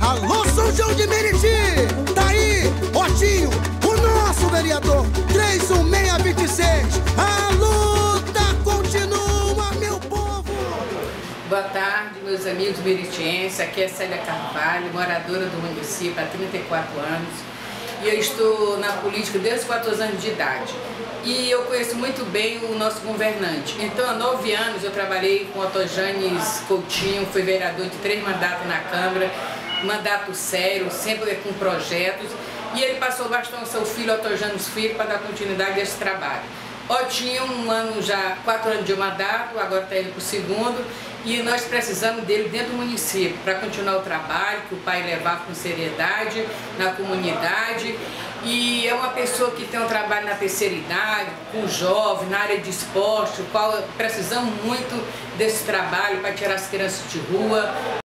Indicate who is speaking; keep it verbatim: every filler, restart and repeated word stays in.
Speaker 1: Alô, São João de Meriti! Tá aí, Otinho, o nosso vereador, três um seis dois seis. A luta continua, meu povo!
Speaker 2: Boa tarde, meus amigos meritienses. Aqui é Célia Carvalho, moradora do município há trinta e quatro anos. E eu estou na política desde os quatorze anos de idade. E eu conheço muito bem o nosso governante. Então, há nove anos eu trabalhei com Otto Janes Coutinho, fui vereador de três mandatos na Câmara, mandato sério, sempre com projetos. E ele passou o bastão ao seu filho, Otto Janes Filho, para dar continuidade a esse trabalho. Otinho, um ano já, quatro anos de mandato, agora está indo para o segundo, e nós precisamos dele dentro do município para continuar o trabalho que o pai levava com seriedade na comunidade. E é uma pessoa que tem um trabalho na terceira idade, com jovem, na área de esporte, o qual precisamos muito desse trabalho para tirar as crianças de rua.